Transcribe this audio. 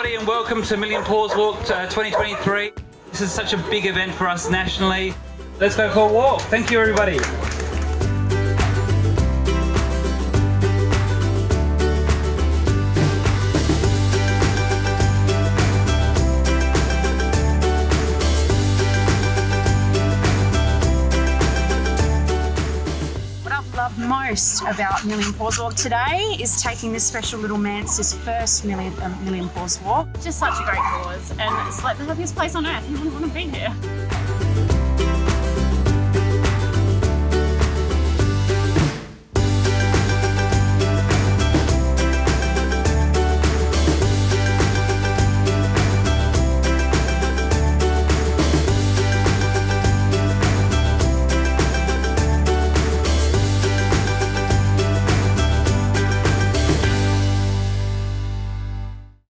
everybody and welcome to Million Paws Walk 2023. This is such a big event for us nationally. Let's go for a walk. Thank you everybody. Most about Million Paws Walk today is taking this special little Mance's first Million Paws Walk. Just such a great cause, and it's like the happiest place on earth. You wouldn't want to be here.